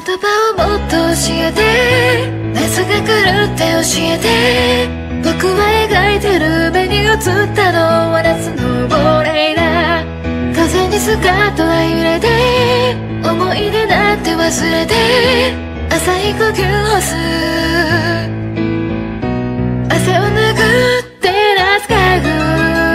言葉をもっと教えて、夏が来るって教えて。僕は描いてる目に映ったのは夏の亡霊だ。風にスカートは揺れて、思い出なんて忘れて、浅い呼吸をする。汗を拭って夏が来る。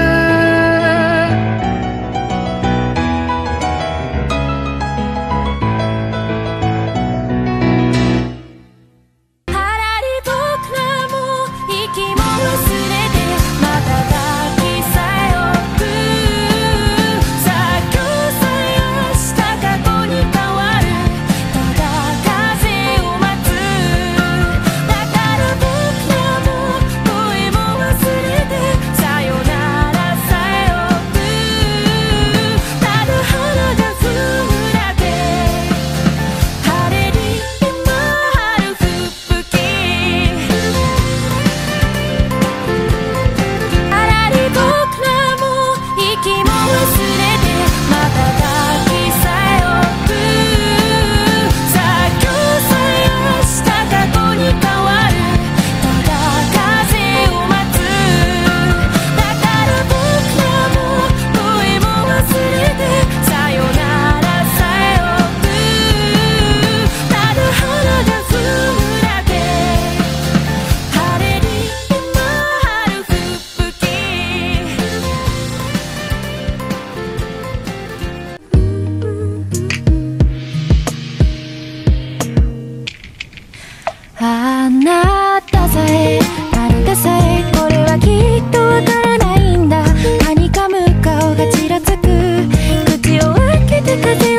あなたさえあなたさえこれはきっとわからないんだ。はにかむ顔がちらつく、口を開けて風